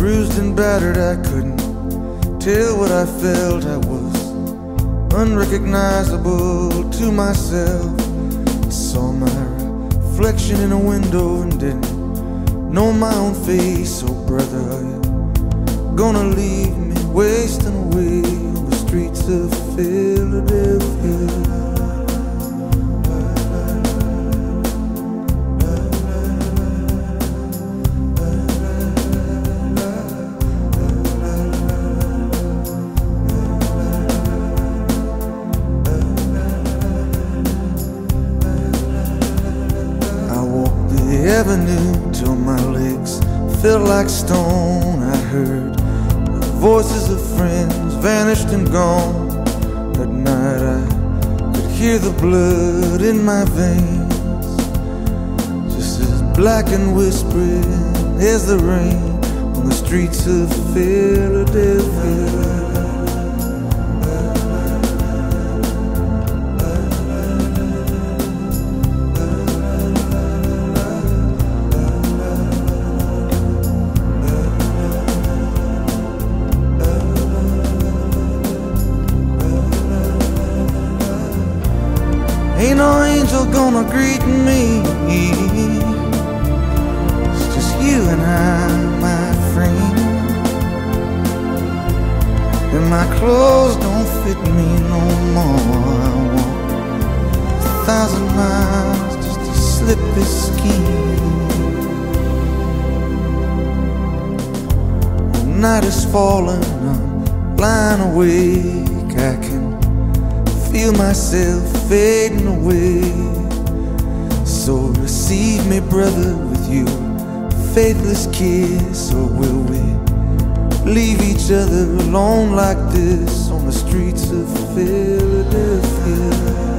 bruised and battered, I couldn't tell what I felt. I was unrecognizable to myself. I saw my reflection in a window and didn't know my own face. Oh brother, are you gonna leave me wasting away on the streets of Philadelphia? Avenue till my legs felt like stone. I heard the voices of friends vanished and gone. At night I could hear the blood in my veins, just as black and whispering as the rain on the streets of Philadelphia. Ain't no angel gonna greet me. It's just you and I, my friend. And my clothes don't fit me no more. I walk 1,000 miles just to slip this skin. The night is falling, I'm lying awake. I can feel myself fading away. So receive me, brother, with your faithless kiss. Or will we leave each other alone like this on the streets of Philadelphia?